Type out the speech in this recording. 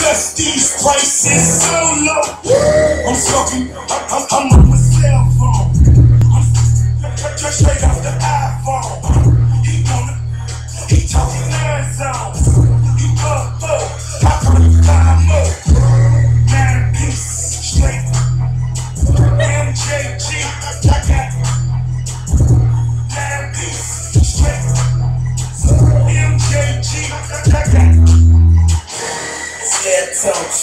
these prices so low. I'm smoking, I'm on my cell phone. I'm just straight off the iPhone. He talking 9 zones. You up, I come to climb up. 9 piece, straight. MJG, I got 9 piece, straight. MJG, I got.